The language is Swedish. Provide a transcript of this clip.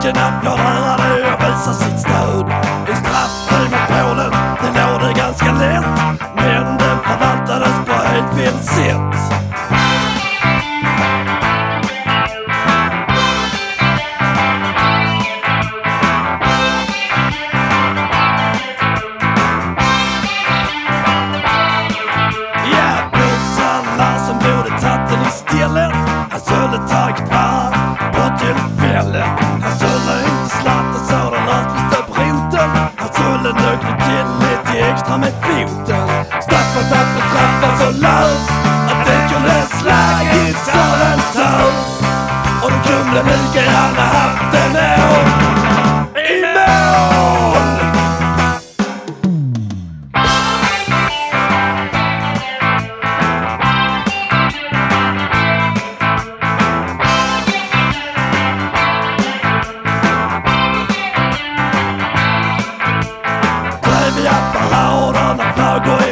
Kitchenab går rörande och visar sitt stöd. I straffri med Polen, det låg det ganska lätt, men den förvaltades på helt fel sätt. Han skulle tagit var på tillfället. Han skulle inte slatta så den löst på rinten. Han skulle nögt till lite extra med foten. Straffat att bestraffa så lös att det kunde slagit så den tös. Och de kunde lika gärna haft en år i mål. Vi apparaterna flagor